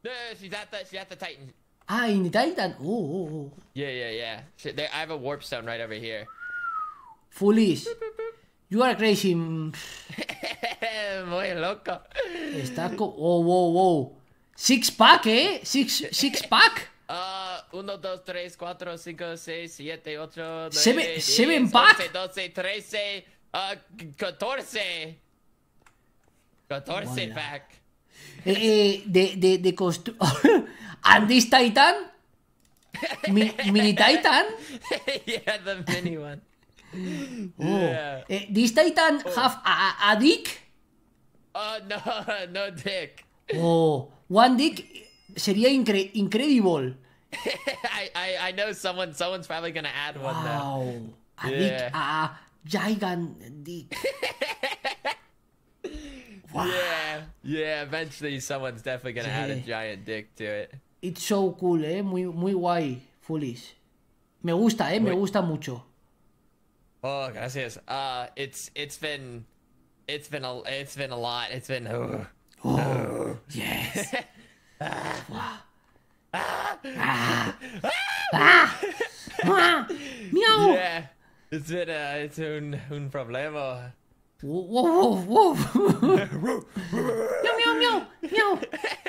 No, she's at the Titan. Ah, in the Titan. Oh. Yeah. I have a warp stone right over here. Foolish. You are crazy. Muy loco. Estás wow. Six pack, Six pack. 1, 2, 3, 4, 5, 6, 7, 8, 9, Seven 10, pack. 11, 12, 13, 14. 14 pack. De and this Titan? Mini Titan? Yeah, the mini one. Yeah. This Titan have a dick? No dick. One dick sería incredible. I know someone's probably gonna add one now. A dick, a giant dick. Wow. Yeah, eventually someone's definitely gonna add a giant dick to it. It's so cool, muy guay, Foolish. Me gusta, me gusta mucho. Oh, gracias. It's been a lot. It's been Yes. Meow. Yeah. It's un problema. Whoa. Meow.